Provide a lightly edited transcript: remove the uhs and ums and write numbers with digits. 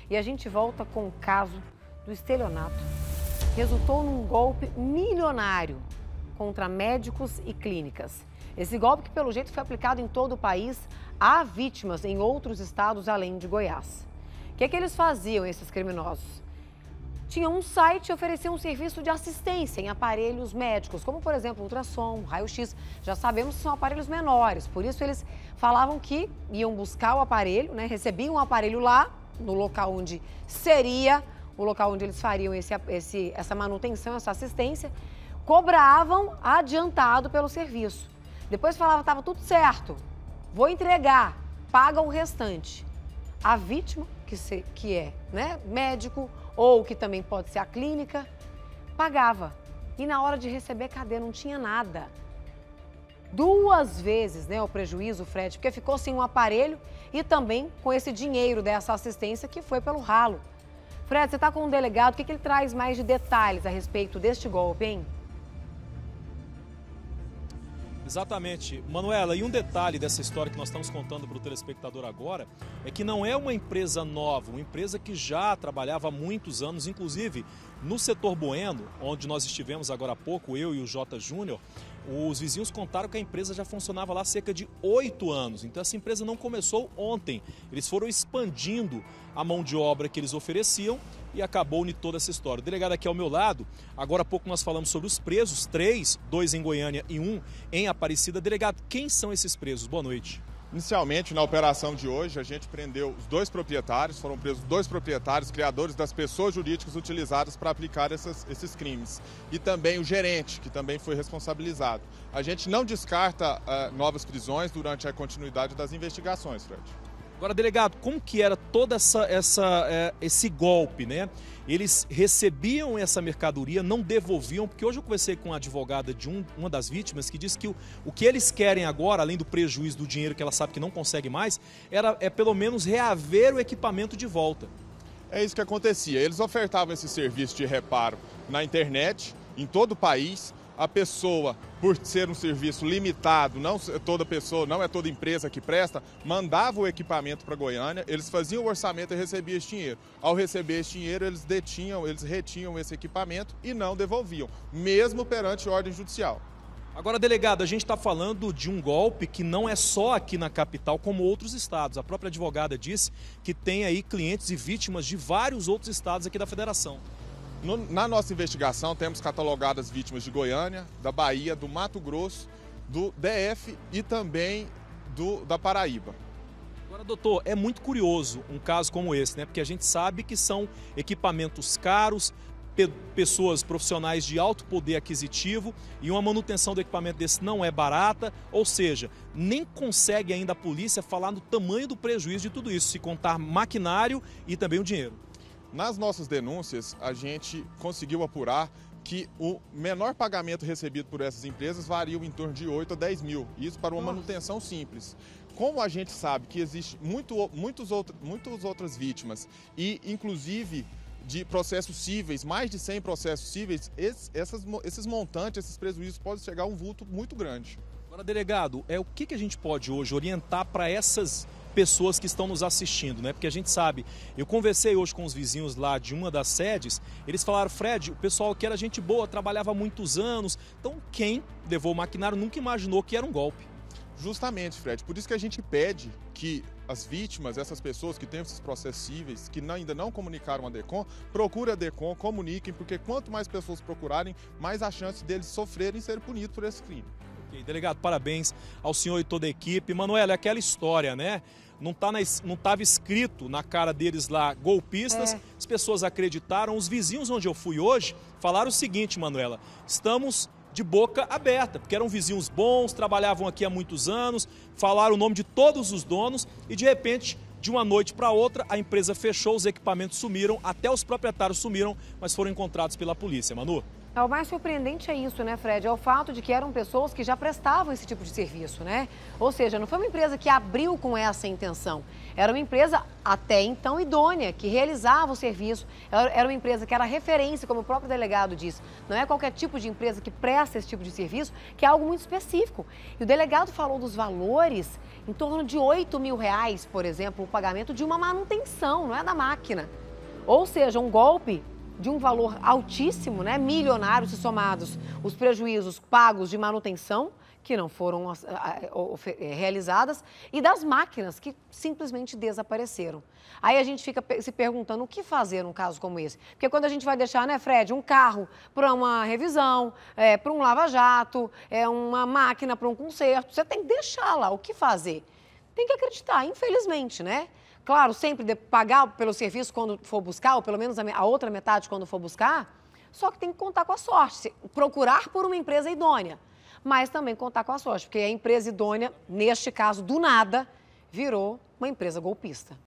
E a gente volta com o caso do estelionato. Resultou num golpe milionário contra médicos e clínicas. Esse golpe que, pelo jeito, foi aplicado em todo o país. Há vítimas em outros estados além de Goiás. O que eles faziam, esses criminosos? Tinham um site e ofereciam um serviço de assistência em aparelhos médicos, como, por exemplo, ultrassom, raio-x. Já sabemos que são aparelhos menores, por isso eles falavam que iam buscar o aparelho, né? Recebiam o aparelho lá, no local onde seria o local onde eles fariam essa manutenção, essa assistência, cobravam adiantado pelo serviço. Depois falava, estava tudo certo, vou entregar, paga o restante. A vítima, que é, né, médico, ou que também pode ser a clínica, pagava. E na hora de receber, cadê? Não tinha nada. 2 vezes, né, o prejuízo, Fred, porque ficou sem um aparelho e também com esse dinheiro dessa assistência que foi pelo ralo. Fred, você está com um delegado, o que ele traz mais de detalhes a respeito deste golpe, hein? Exatamente. Manuela, e um detalhe dessa história que nós estamos contando para o telespectador agora é que não é uma empresa nova, uma empresa que já trabalhava há muitos anos, inclusive no setor Bueno, onde nós estivemos agora há pouco, eu e o Jota Júnior, os vizinhos contaram que a empresa já funcionava lá há cerca de 8 anos. Então essa empresa não começou ontem. Eles foram expandindo a mão de obra que eles ofereciam e acabou em toda essa história. O delegado aqui ao meu lado, agora há pouco nós falamos sobre os presos, 3, 2 em Goiânia e 1 em Aparecida. Delegado, quem são esses presos? Boa noite. Inicialmente, na operação de hoje, a gente prendeu os 2 proprietários, foram presos 2 proprietários, criadores das pessoas jurídicas utilizadas para aplicar esses crimes. E também o gerente, que também foi responsabilizado. A gente não descarta novas prisões durante a continuidade das investigações, Fred. Agora, delegado, como que era todo esse golpe, né? Eles recebiam essa mercadoria, não devolviam, porque hoje eu conversei com a advogada de uma das vítimas que disse que o que eles querem agora, além do prejuízo do dinheiro que ela sabe que não consegue mais, é pelo menos reaver o equipamento de volta. É isso que acontecia. Eles ofertavam esse serviço de reparo na internet, em todo o país. A pessoa, por ser um serviço limitado, não toda pessoa, não é toda empresa que presta, mandava o equipamento para Goiânia, eles faziam o orçamento e recebiam esse dinheiro. Ao receber esse dinheiro, eles retinham esse equipamento e não devolviam, mesmo perante ordem judicial. Agora, delegado, a gente está falando de um golpe que não é só aqui na capital, como outros estados. A própria advogada disse que tem aí clientes e vítimas de vários outros estados aqui da federação. Na nossa investigação, temos catalogadas vítimas de Goiânia, da Bahia, do Mato Grosso, do DF e também da Paraíba. Agora, doutor, é muito curioso um caso como esse, né? Porque a gente sabe que são equipamentos caros, pessoas profissionais de alto poder aquisitivo e uma manutenção do equipamento desse não é barata, ou seja, nem consegue ainda a polícia falar no tamanho do prejuízo de tudo isso, se contar maquinário e também o dinheiro. Nas nossas denúncias, a gente conseguiu apurar que o menor pagamento recebido por essas empresas varia em torno de 8 a 10 mil, isso para uma manutenção simples. Como a gente sabe que existe muitas outras vítimas e, inclusive, de processos cíveis, mais de 100 processos cíveis, esses montantes, esses prejuízos podem chegar a um vulto muito grande. Agora, delegado, o que a gente pode hoje orientar para essas pessoas que estão nos assistindo, né? Porque a gente sabe, eu conversei hoje com os vizinhos lá de uma das sedes, eles falaram, Fred, o pessoal que era gente boa, trabalhava há muitos anos, então quem levou o maquinário nunca imaginou que era um golpe. Justamente, Fred, por isso que a gente pede que as vítimas, essas pessoas que têm esses processos cíveis, que ainda não comunicaram a DECOM, procurem a DECOM, comuniquem, porque quanto mais pessoas procurarem, mais a chance deles sofrerem e serem punidos por esse crime. Ok, delegado, parabéns ao senhor e toda a equipe. Manuela, é aquela história, né? Não estava escrito na cara deles lá, golpistas, as pessoas acreditaram. Os vizinhos onde eu fui hoje falaram o seguinte, Manuela, estamos de boca aberta, porque eram vizinhos bons, trabalhavam aqui há muitos anos, falaram o nome de todos os donos e de repente, de uma noite para outra, a empresa fechou, os equipamentos sumiram, até os proprietários sumiram, mas foram encontrados pela polícia. Manu? O mais surpreendente é isso, né, Fred? É o fato de que eram pessoas que já prestavam esse tipo de serviço, né? Ou seja, não foi uma empresa que abriu com essa intenção. Era uma empresa até então idônea, que realizava o serviço. Era uma empresa que era referência, como o próprio delegado disse. Não é qualquer tipo de empresa que presta esse tipo de serviço, que é algo muito específico. E o delegado falou dos valores em torno de R$8.000, por exemplo, o pagamento de uma manutenção, não é da máquina. Ou seja, um golpe de um valor altíssimo, né, milionário, se somados os prejuízos pagos de manutenção, que não foram realizadas, e das máquinas que simplesmente desapareceram. Aí a gente fica se perguntando o que fazer num caso como esse. Porque quando a gente vai deixar, né, Fred, um carro para uma revisão, para um lava-jato, uma máquina para um conserto, você tem que deixar lá. O que fazer? Tem que acreditar, infelizmente, né? Claro, sempre pagar pelo serviço quando for buscar, ou pelo menos a outra metade quando for buscar, só que tem que contar com a sorte, procurar por uma empresa idônea, mas também contar com a sorte, porque a empresa idônea, neste caso, do nada, virou uma empresa golpista.